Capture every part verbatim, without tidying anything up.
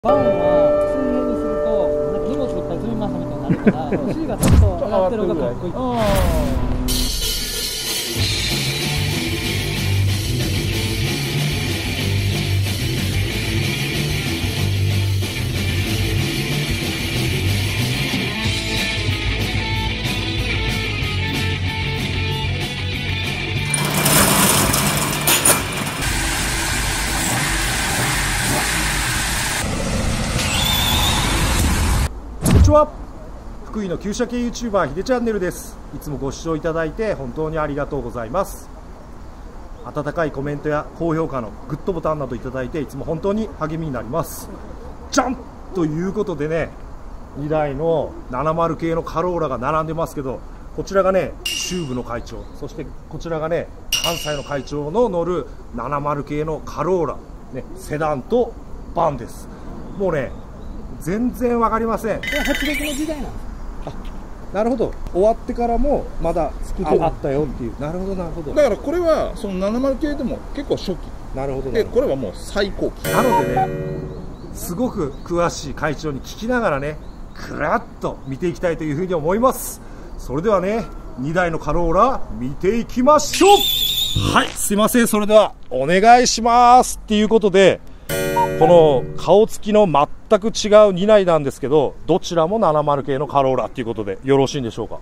バンは水平にするとなんか荷物いっぱい積みましたみたいになるから C がちょっと上がってる方がかっこいい。 こんにちは、福井の旧車系 YouTuber ひでチャンネルです。いつもご視聴いただいて本当にありがとうございます。温かいコメントや高評価のグッドボタンなどいただいていつも本当に励みになります。じゃんということでね、にだいのななじゅう系のカローラが並んでますけど、こちらがね中部の会長、そしてこちらがね関西の会長の乗るななじゅう系のカローラ、ね、セダンとバンです。もうね全然わかりません。 これはちじゅうろくの時代なんです。 なるほど、終わってからもまだ作ってあったよっていう。なるほどなるほど。 だからこれはそのななじゅう系でも結構初期なるほどで、これはもう最高期なのでね、すごく詳しい会長に聞きながらねくらっと見ていきたいというふうに思います。それではねにだいのカローラ見ていきましょう。はい、すいません、それではお願いしますっていうことで、この顔つきの全く違うにだいなんですけど、どちらもななじゅう系のカローラということでよろしいんでしょうか。はい、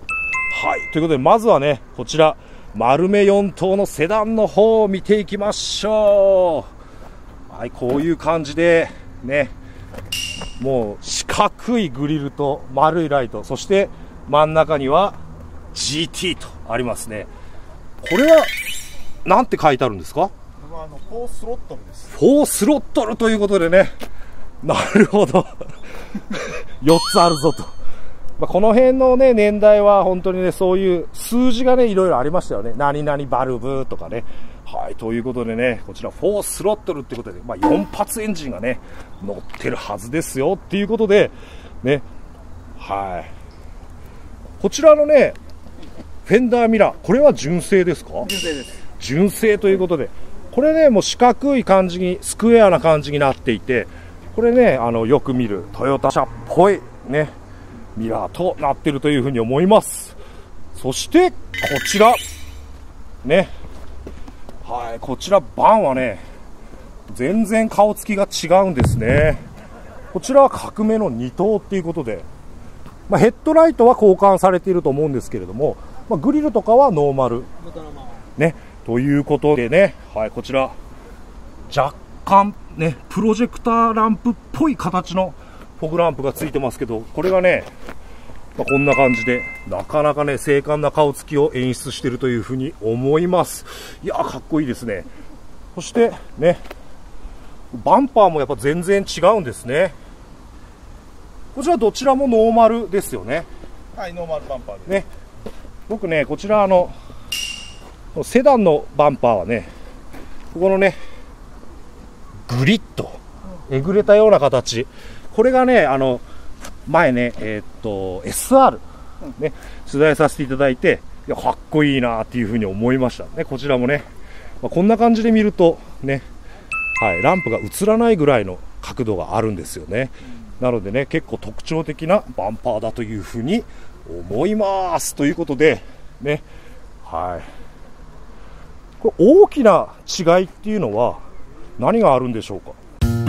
ということでまずはねこちら丸めよんとうのセダンの方を見ていきましょう。はい、こういう感じでね、もう四角いグリルと丸いライト、そして真ん中には ジーティー とありますね。これはなんて書いてあるんですか。 あのフォースロットルです。 フォースロットルということでね、なるほどよっつあるぞと、まあ、この辺のね年代は本当にねそういう数字がねいろいろありましたよね。何々バルブとかね。はい、ということでね、こちらフォースロットルってことで、まあ、よんぱつエンジンがね乗ってるはずですよっていうことでね。はい、こちらのねフェンダーミラー、これは純正ですか。 純正です。 純正ということで、これねもう四角い感じにスクエアな感じになっていて、これねあのよく見るトヨタ車っぽいねミラーとなっているというふうに思います。そしてこちらね、はい、こちらバンはね全然顔つきが違うんですね。こちらは角めのにとうっていうことで、まあ、ヘッドライトは交換されていると思うんですけれども、まあ、グリルとかはノーマルねということでね、はい、こちら若干ねプロジェクターランプっぽい形のフォグランプがついてますけど、これがね、まあ、こんな感じでなかなかね精悍な顔つきを演出しているというふうに思います。いやーかっこいいですね。そしてねバンパーもやっぱ全然違うんですね。こちらどちらもノーマルですよね。 はい、ノーマルバンパーですね。僕ねこちらあのセダンのバンパーはね、ここのねグリッとえぐれたような形、これがねあの前ねえー、っと エスアール ね取材させていただいて、いやかっこいいなっていうふうに思いましたね。こちらもね、まあ、こんな感じで見るとね、はい、ランプが映らないぐらいの角度があるんですよね。なのでね結構特徴的なバンパーだというふうに思いますということでね、はい、これ大きな違いっていうのは何があるんでしょうか。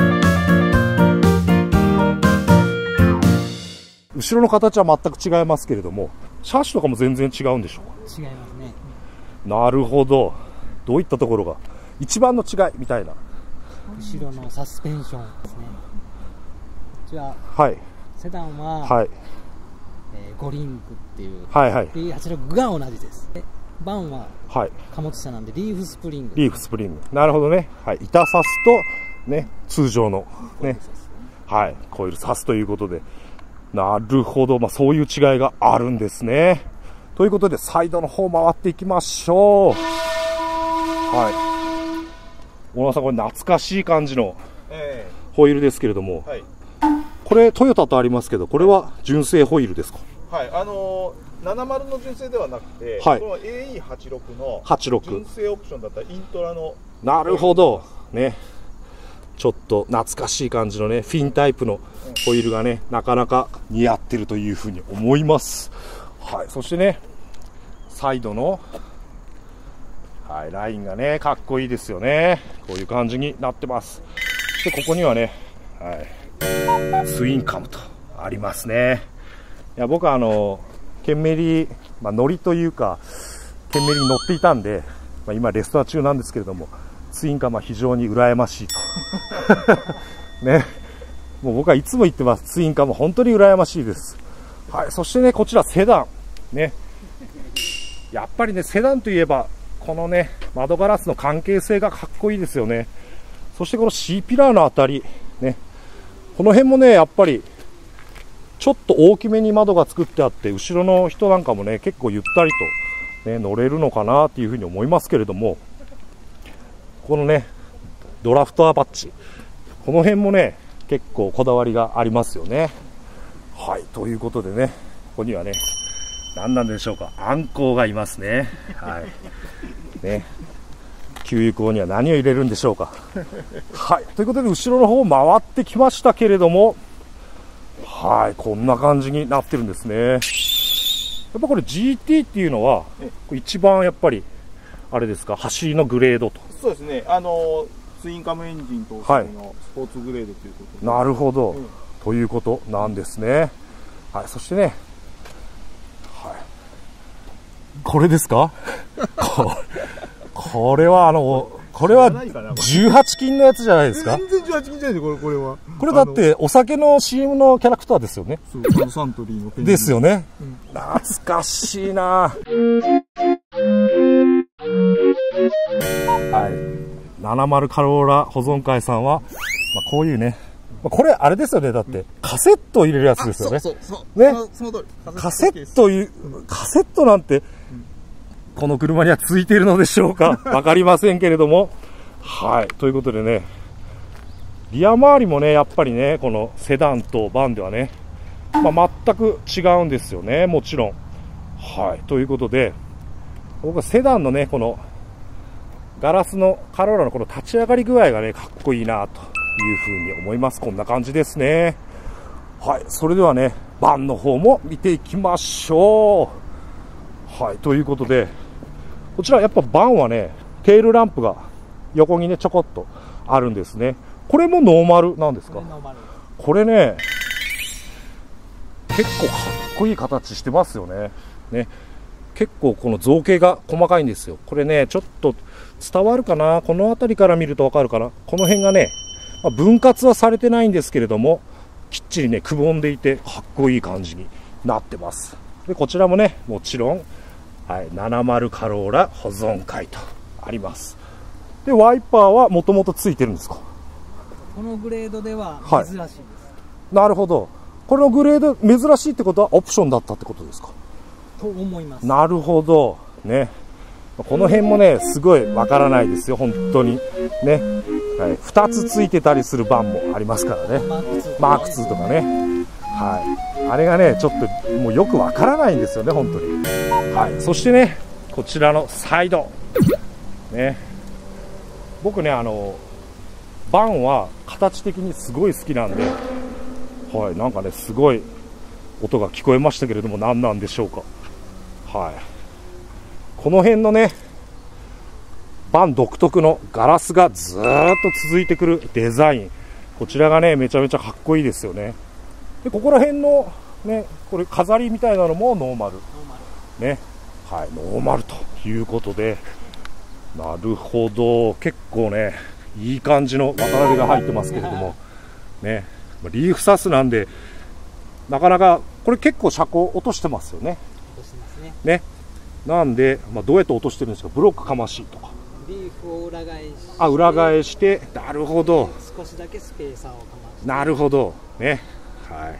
後ろの形は全く違いますけれども、車種とかも全然違うんでしょうか。 違いますね。 なるほど、どういったところが一番の違いみたいな。 後ろのサスペンションですね。こちら、 はい、 セダンは、 はい、 えー、ゴリンクっていう、 はいはい、 であちらが同じです。でバンははい貨物車なんでリーフスプリング、 リーフスプリング、なるほどね、はい、板サスとね通常のね、はい、コイルサスということで、なるほど、まあ、そういう違いがあるんですね。ということでサイドの方回っていきましょう。はい、小野さん、これ懐かしい感じのホイールですけれども、 はい、 これトヨタとありますけど、これは純正ホイールですか。 はい、あのー、ななじゅうの純正ではなくて、 はい、 これは エーイーはちじゅうろく のはちじゅうろく純正オプションだったイントラの。 なるほどね、 ちょっと懐かしい感じのね、フィンタイプのホイールがね、なかなか似合ってるというふうに思います。はい、そしてね、サイドの、はい、ラインがね、かっこいいですよね。こういう感じになってます。そしてここにはね、はい、ツインカムとありますね。いや、僕はあの、ケンメリ、まあ、乗りというか、ケンメリに乗っていたんで、まあ、今レストラ中なんですけれども、ツインカムは非常に羨ましいと。ね。もう僕はいつも言ってます。ツインカム本当に羨ましいです。はい。そしてね、こちらセダン。ね。やっぱりね、セダンといえば、このね、窓ガラスの関係性がかっこいいですよね。そしてこの C ピラーのあたり、ね。この辺もね、やっぱり、ちょっと大きめに窓が作ってあって、後ろの人なんかもね、結構ゆったりと、ね、乗れるのかなっていうふうに思いますけれども、このね、ドラフトアパッチ、この辺もね、結構こだわりがありますよね。はい、ということでね、ここにはね、何なんでしょうか、あんこうがいますね。はい。ね。給油口には何を入れるんでしょうか。はい、ということで、後ろの方回ってきましたけれども、はい、こんな感じになってるんですね。やっぱこれ ジーティー っていうのは、一番やっぱり、あれですか、走りのグレードと。 そうですね。あの、ツインカムエンジン搭載のスポーツグレードということで。 なるほど、 うん。 ということなんですね。はい、そしてね、はい。これですかここれはあの、これはじゅうはちきんのやつじゃないですか。 全然じゅうはちきんじゃないですこれ、これは。 これだってお酒の シーエム のキャラクターですよね。 そうサントリーのペンですよね、 うん、 懐かしいな。はい、ななじゅうカローラ保存会さんは、まあ、こういうね、まあ、これあれですよね、だってカセットを入れるやつですよね。 そうそうそうね、 その通り。 カセットいう、カセットなんて、この車にはついているのでしょうか。わかりませんけれども。はい。ということでね、リア周りもね、やっぱりね、このセダンとバンではね、まあ、全く違うんですよね、もちろん。はい。ということで、僕はセダンのね、この、ガラスのカローラのこの立ち上がり具合がね、かっこいいな、というふうに思います。こんな感じですね。はい。それではね、バンの方も見ていきましょう。はい。ということで、こちらやっぱバンはね、テールランプが横にね、ちょこっとあるんですね。これもノーマルなんですか？これね、結構かっこいい形してますよね。ね。結構この造形が細かいんですよ。これね、ちょっと伝わるかな？この辺りから見るとわかるかな？この辺がね、まあ、分割はされてないんですけれども、きっちりね、くぼんでいてかっこいい感じになってます。で、こちらもね、もちろん、はい、ななじゅうカローラ保存会とあります。で、ワイパーはもともとついてるんですか？ このグレードでは珍しいです。はい、 なるほど。これのグレード珍しいってことはオプションだったってことですか？ と思います。 なるほど。ね。この辺もね、すごいわからないですよ、本当に。ね。はい。二つついてたりするバンもありますからね。マークツーとかね。はい。あれがね、ちょっともうよくわからないんですよね、本当に。はい。そしてね、こちらのサイド。ね。僕ね、あの、バンは形的にすごい好きなんで、はい。なんかね、すごい音が聞こえましたけれども、何なんでしょうか。はい。この辺のね、バン独特のガラスがずーっと続いてくるデザイン。こちらがね、めちゃめちゃかっこいいですよね。で、ここら辺のね、これ飾りみたいなのもノーマル。ね。はい、ノーマルということで、なるほど。結構ね、いい感じの渡辺が入ってますけれども、ね。リーフサスなんで、なかなか、これ結構車高落としてますよね。 落としてますね。 ね。なんで、まあ、どうやって落としてるんですか？ブロックかましとか。 リーフを裏返して。 あ、裏返して、なるほど。 少しだけスペーサーをかまして。 なるほど。ね。はい。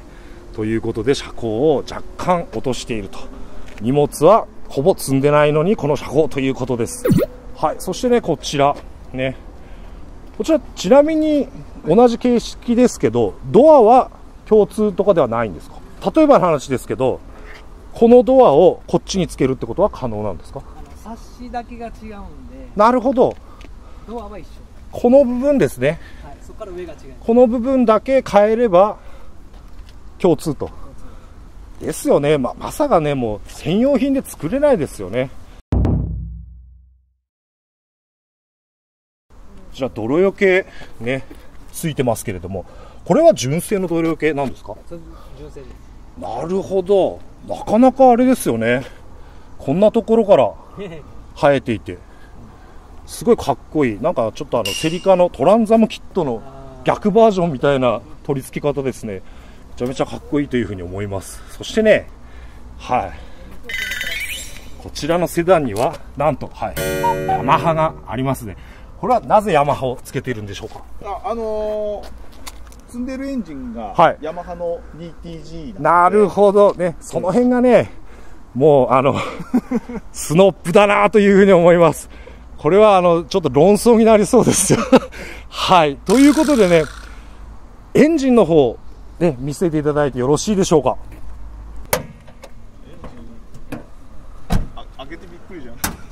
ということで、車高を若干落としていると。荷物はほぼ積んでないのに、この車高ということです。はい。そしてね、こちら。ね。こちら、ちなみに同じ形式ですけど、ドアは共通とかではないんですか？例えばの話ですけど、このドアをこっちにつけるってことは可能なんですか？ あのサッシだけが違うんで。 なるほど。 ドアは一緒。 この部分ですね。 はい、 そこから上が違う。 この部分だけ変えれば共通と。ですよね。ま、まさかね、もう専用品で作れないですよね。こちら泥よけね、ついてますけれども、これは純正の泥よけなんですか？ 純正です。 なるほど。なかなかあれですよね。こんなところから生えていて、すごいかっこいい。なんかちょっとあのセリカのトランザムキットの逆バージョンみたいな取り付け方ですね。めちゃめちゃかっこいいというふうに思います。そしてね、はい。こちらのセダンには、なんと、はい、ヤマハがありますね。これはなぜヤマハをつけているんでしょうか？ あ、あのー、積んでるエンジンが、 はい、 ヤマハの ディーティージーなるほどね。その辺がね、もう、あの、スノップだなというふうに思います。これは、あの、ちょっと論争になりそうですよ。はい。ということでね、エンジンの方、ね、見せていただいてよろしいでしょうか？ あ、開けてびっくりじ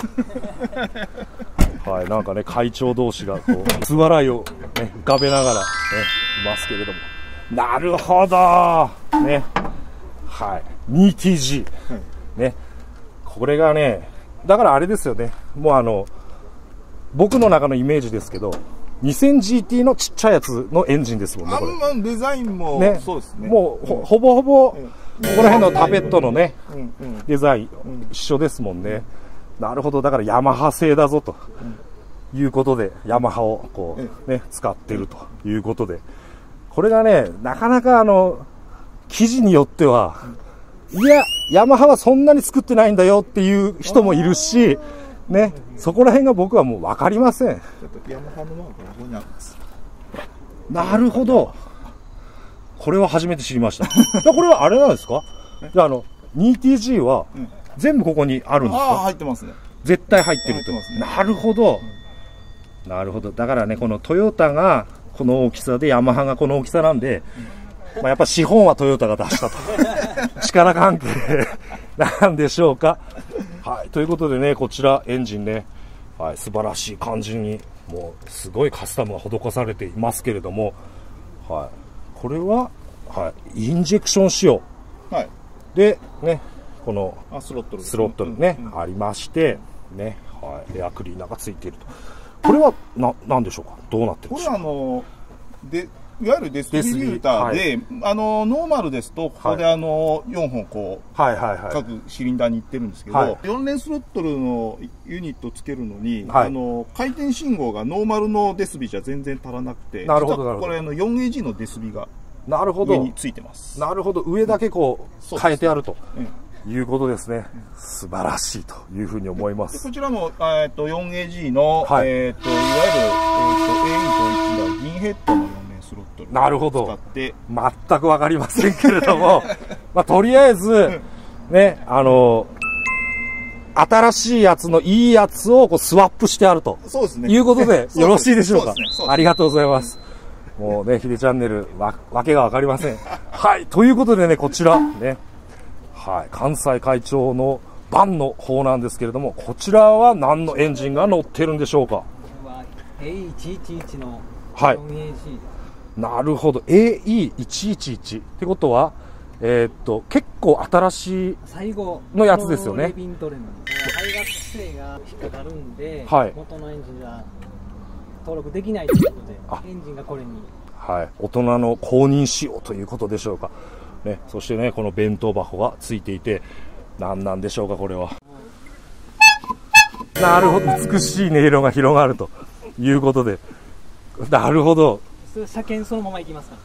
ゃん。 はい。なんかね、会長同士が、こう、初笑いを、ね、浮かべながら、ね、いますけれども。なるほどね。はい。にティージー。はい、ね。これがね、だからあれですよね。もうあの、僕の中のイメージですけど、にせんジーティー のちっちゃいやつのエンジンですもんね、これ。 あんまデザインも、 ね、 そうですね。 もう ほ, ほぼほぼ、ここら辺のタペットのね、うんうん、デザイン、うん、一緒ですもんね。なるほど。だからヤマハ製だぞと、うん、いうことで、ヤマハをこう、ね、使ってるということで。これがね、なかなかあの、記事によっては、いや、ヤマハはそんなに作ってないんだよっていう人もいるし、ね、そこら辺が僕はもう分かりません。 ヤマハのマークがここにあるんです。 なるほど。これは初めて知りました。これはあれなんですか？じゃあ、あの、にティージー は全部ここにあるんですか？ ああ、入ってますね。 絶対入ってると。ね、なるほど。なるほど。だからね、このトヨタがこの大きさで、ヤマハがこの大きさなんで、まあ、やっぱ資本はトヨタが出したと。力関係なんでしょうか。はい。ということでね、こちらエンジンね、はい、素晴らしい感じに、もうすごいカスタムが施されていますけれども、はい。これは、はい、インジェクション仕様。 はい。 で、ね、このあスロットル、 スロットルね、うんうん、ありまして、ね、はい、エアクリーナーがついていると。これは、な、なんでしょうか？どうなってるんでしょうか？ これはあの、で、いわゆるデストリビューターで、はい、あのノーマルですとここであのよんほんこう、はいはいはい、各シリンダーに行ってるんですけど、はい、よん連スロットルのユニットをつけるのに、はい、あの回転信号がノーマルのデスビじゃ全然足らなくて、 なるほどなるほど、 これあの よんエージー のデスビが上についてます。 なるほど、上だけこう変えてあるということですね。素晴らしいというふうに思います。 こちらもえっと よんエージー の、はい、えっといわゆるえっと エーインといちが銀ヘッドのスロットルなるほど。 使って全く分かりませんけれども、まあ、とりあえず、ね、あの、新しいやつのいいやつをこうスワップしてあると。 そうですね。 いうことで、よろしいでしょうか。 そうですね。 ありがとうございます。もうね、ヒデチャンネル、わ、わけが分かりません。はい。ということでね、こちら、ね、はい。関西会長のバンの方なんですけれども、こちらは何のエンジンが乗ってるんでしょうか。 エーいちいちいち のはい。 よんエージー。 なるほど。エーイーいちいちいち ってことは、えー、っと、結構新しいのやつですよね。 レビントレの排ガス規制が引っかかるんで、はい、元のエンジンが登録できないということで、エンジンがこれに。はい。 大人の公認仕様ということでしょうか。ね。そしてね、この弁当箱がついていて、何なんでしょうか、これは。うん、なるほど。美しい音色が広がるということで。なるほど。 車検そのまま行きますから。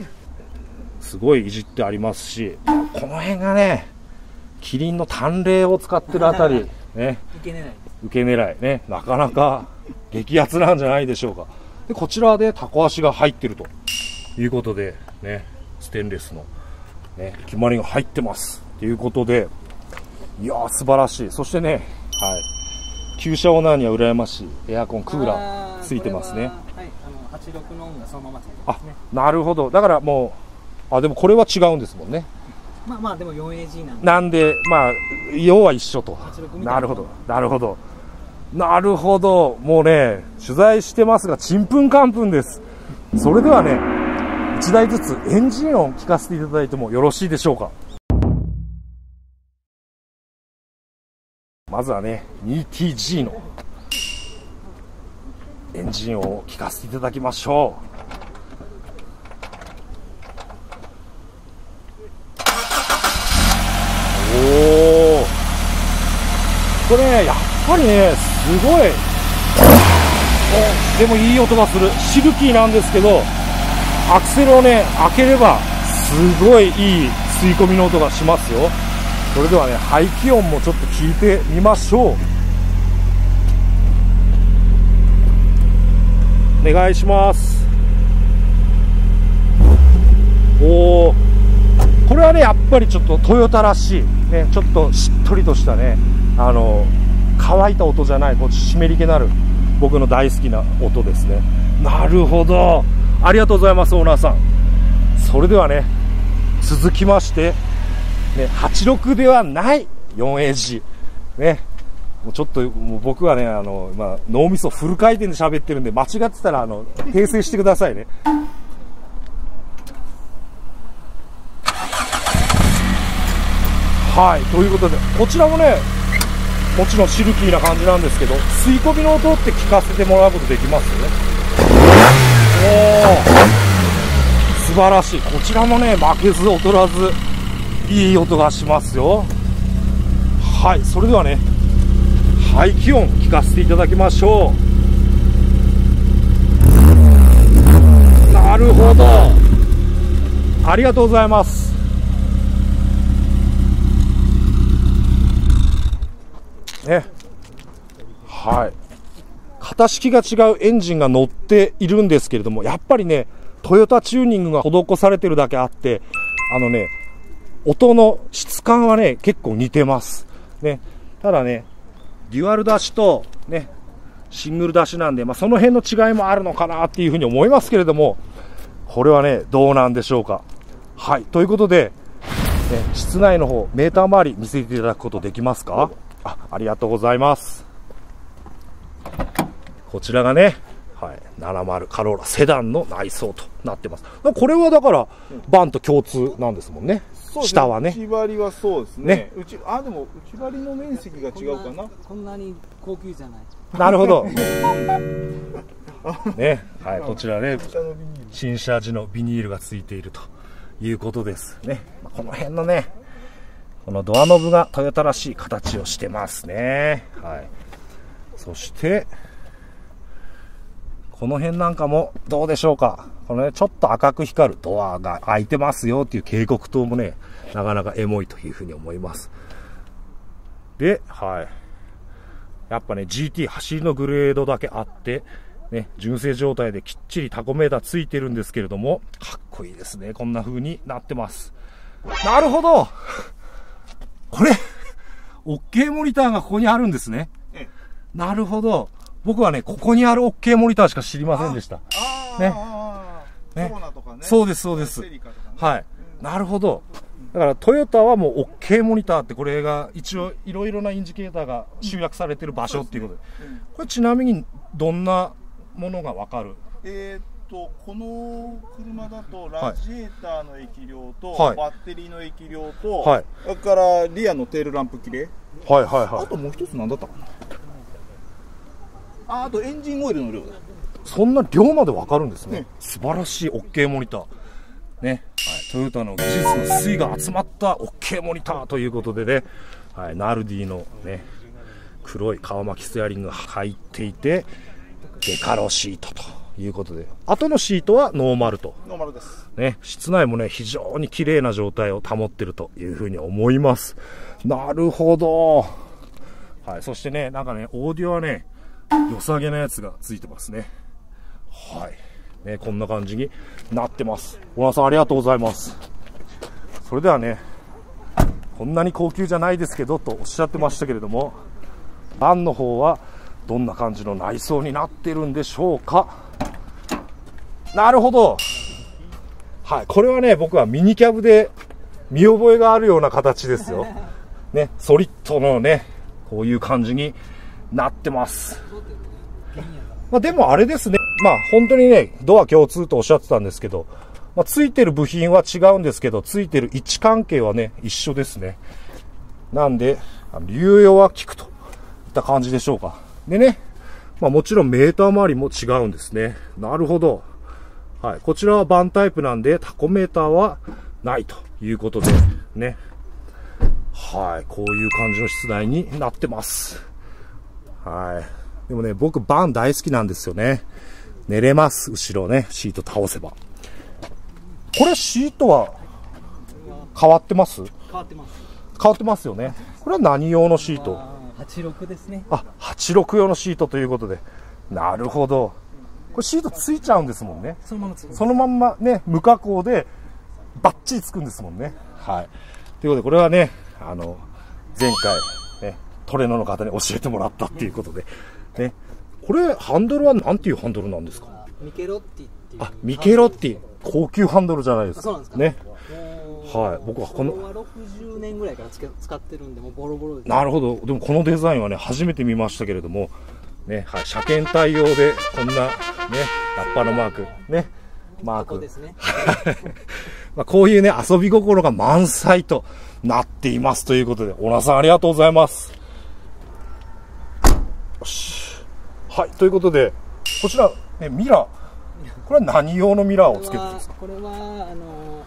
すごいいじってありますし、この辺がね、キリンの単麗を使ってるあたり、ね、 受け狙い受け狙いね、なかなか激アツなんじゃないでしょうか。で、こちらでタコ足が入ってるということで、ね、ステンレスの、ね、決まりが入ってますということで、いやー素晴らしい。そしてね、はい、旧車オーナーには羨ましいエアコンクーラーついてますね。 はちじゅうろくの音がそのままついてますね。 あ、なるほど。だからもう、あ、でもこれは違うんですもんね。 まあまあでも よんエージー なんで。 なんで、まあ、要は一緒と。なるほど。なるほど。なるほど。もうね、取材してますが、ちんぷんかんぷんです。 それではね、いちだいずつエンジン音聞かせていただいてもよろしいでしょうか。まずはね、ツーティージー のエンジン音を聞かせていただきましょう。おお、これね、やっぱりね、すごい、でもいい音がする。シルキーなんですけど、アクセルをね、開ければすごいいい吸い込みの音がしますよ。それではね、排気音もちょっと聞いてみましょう。お願いします。おお、これはね、やっぱりちょっとトヨタらしい、ね、ちょっとしっとりとしたね、あの乾いた音じゃない、こう湿り気のある、僕の大好きな音ですね。なるほど、ありがとうございます、オーナーさん。それではね、続きまして、ね、はちじゅうろくではない よんエージー、ね、もうちょっともう僕はね、あの、まあ、脳みそフル回転で喋ってるんで、間違ってたらあの訂正してくださいね。はい、ということで、こちらもね、もちろんシルキーな感じなんですけど、吸い込みの音って聞かせてもらうことできますよね。おー、素晴らしい。こちらもね、負けず劣らずいい音がしますよ。はい、それではね、排気音聞かせていただきましょう。なるほど、ありがとうございます。ね、はい、型式が違うエンジンが乗っているんですけれども、やっぱりね、トヨタチューニングが施されてるだけあって、あのね、音の質感はね、結構似てます。ね、ただね、デュアル出しとね、シングル出しなんで、まあ、その辺の違いもあるのかなっていうふうに思いますけれども、これはね、どうなんでしょうか。はい、ということで、ね、室内の方、メーター周り見せていただくことできますか。あ、ありがとうございます。こちらがね、はい、ななじゅうカローラセダンの内装となってます。これはだからバンと共通なんですもんね。 そうですね、 下はね。 内張りはそうですね。ね、うち、あ、でも内張りの面積が違うかな。 こんなに高級じゃない。 なるほど。ね、はい、こちらね、新車時のビニールがついているということですね。この辺のね、このドアノブがトヨタらしい形をしてますね。はい。そしてこの辺なんかもどうでしょうか。このね、ちょっと赤く光るドアが開いてますよっていう警告灯もね、なかなかエモいというふうに思います。で、はい。やっぱね、ジーティー 走りのグレードだけあって、ね、純正状態できっちりタコメーターついてるんですけれども、かっこいいですね。こんな風になってます。なるほどこれ、OK モニターがここにあるんですね。なるほど。僕はね、ここにある OK モニターしか知りませんでした。ね。ね。そうです、そうです。はい。なるほど。だからトヨタはもう OK モニターってこれが一応いろいろなインジケーターが集約されてる場所っていうことで。これちなみにどんなものがわかる？ えーっと、この車だとラジエーターの液量と、 はい、 バッテリーの液量と、 はい、 それからリアのテールランプ切れ、 はいはいはい、 あともう一つ何だったかな、あ、あとエンジンオイルの量だ。 そんな量までわかるんですね。ね、素晴らしい OK モニターね、はい、トヨタの技術の粋が集まった OK モニターということでね、はい、ナルディのね黒い顔巻きステアリングが入っていて、デカロシートということで、後のシートはノーマルと。 ノーマルです。 ね、室内もね、非常に綺麗な状態を保っているというふうに思います。なるほど。はい、そしてね、なんかね、オーディオはね、良さげなやつがついてますね。はい。ね、こんな感じになってます。小川さん、ありがとうございます。それではね、こんなに高級じゃないですけど、とおっしゃってましたけれども、バンの方は、どんな感じの内装になってるんでしょうか。なるほど。はい、これはね、僕はミニキャブで見覚えがあるような形ですよ。ね、ソリッドのね、こういう感じになってます。 まあでもあれですね。まあ本当にね、ドア共通とおっしゃってたんですけど、まあついてる部品は違うんですけど、ついてる位置関係はね、一緒ですね。なんで、流用は効くといった感じでしょうか。でね、まあもちろんメーター周りも違うんですね。なるほど。はい。こちらはバンタイプなんで、タコメーターはないということで、ね。はい。こういう感じの室内になってます。はい。でもね、僕バン大好きなんですよね。寝れます。後ろね、シート倒せば。これシートは変わってます？ 変わってます。 変わってますよね。これは何用のシート？ はちろくですね。 あ、はちろく用のシートということで。なるほど。これシートついちゃうんですもんね。 そのままつく。 そのまんまね、無加工でバッチリつくんですもんね。はい。ということで、これはね、あの、前回、ね、トレノの方に教えてもらったっていうことで。ね。これ、ハンドルはなんていうハンドルなんですか？ ミケロッティっていう。 あ、ミケロッティ。高級ハンドルじゃないですか。 そうなんですかね。はい。僕はこの。 これはろくじゅうねんぐらいからつけ使ってるんで、もうボロボロです、 なるほど。でもこのデザインはね、初めて見ましたけれども、ね、はい。車検対応で、こんな、ね、ラッパのマーク、ね、マーク。 ですね。 まあこういうね、遊び心が満載となっていますということで、小名さんありがとうございます。よし。はい。ということで、こちら、ね、ミラー。これは何用のミラーをつけてるんですか？ これは、これはあの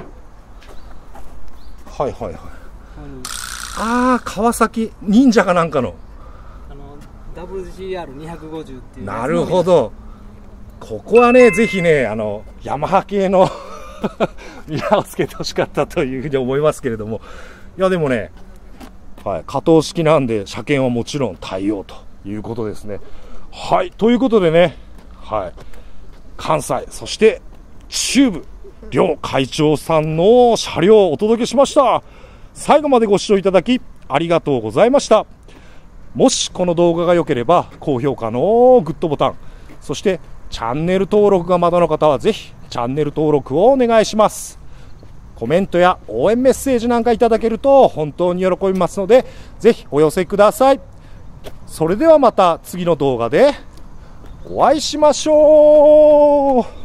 ー、はいはいはい。ああ、川崎忍者かなんかの。 あの、ダブリュージーアールにひゃくごじゅう っていう。 なるほど。ここはね、ぜひね、あの、ヤマハ系のミラーをつけてほしかったというふうに思いますけれども。いや、でもね、はい、可動式なんで、車検はもちろん対応ということですね。はい、ということでね、はい。関西、そして中部、両会長さんの車両をお届けしました。最後までご視聴いただきありがとうございました。もしこの動画が良ければ高評価のグッドボタン、そしてチャンネル登録がまだの方はぜひチャンネル登録をお願いします。コメントや応援メッセージなんかいただけると本当に喜びますので、ぜひお寄せください。それではまた次の動画でお会いしましょう。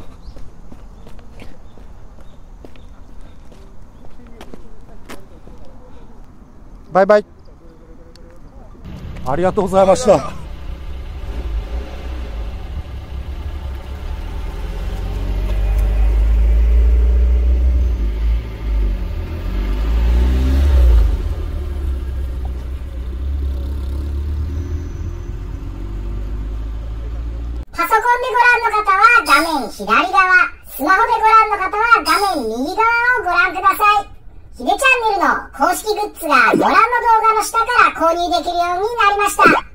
バイバイ。ありがとうございました。 パソコンでご覧の方は画面左側、スマホでご覧の方は画面右側をご覧ください。ヒデチャンネルの公式グッズがご覧の動画の下から購入できるようになりました。